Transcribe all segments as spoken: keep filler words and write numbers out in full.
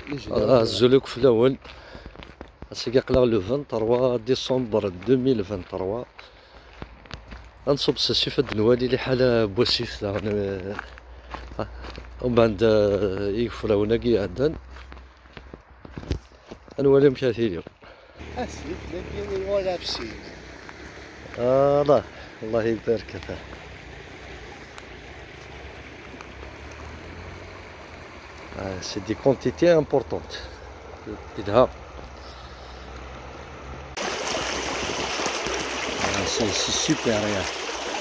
هزولك في الاول اسيكي قلع لو عشرين وثلاثة ديسمبر ألفين وعشرين وثلاثة غنصوب سي فهاد النوالي اللي حالة بوسيف ومن بعد يكفراونا كي عدن نوالي مشاتي اليوم اسيد لكن ولا بسيط. اه الله الله يبارك فيه. Ah, c'est des quantités importantes. Ah, c'est super, regarde.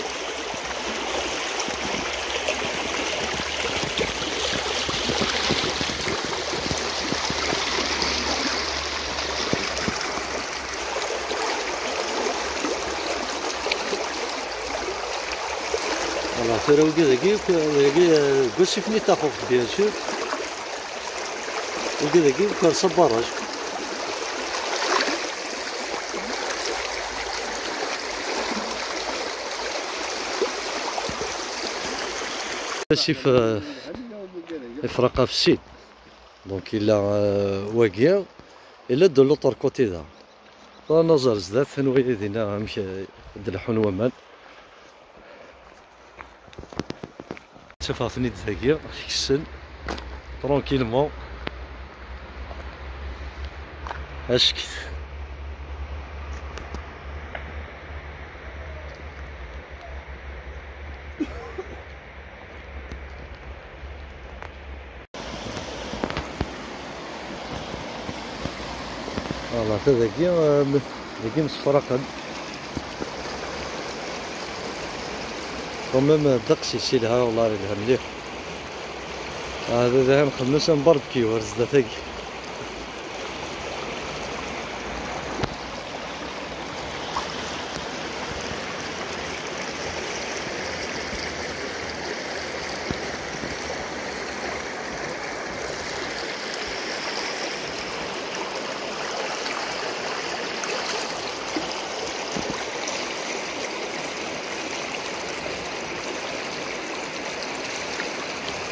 Voilà, c'est là où il y a قصي فني تاخذ بيان سور وكذا كيف كان صباراج ماشي في افريقيا في السيد دونك الا واقيا الا دو لوطر كوتي دا نظر زداد ثانوي دينا مشى دلحون ومان شوف ثني دقيقة كسن ترونكيلمون اشكت فوالا تا داكي داكي مسفرقن كوميم دقسي يسيلها والله لها مليح. هذا ذا نخمس نباربكي ورزدا تاكي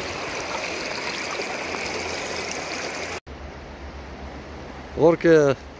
غورك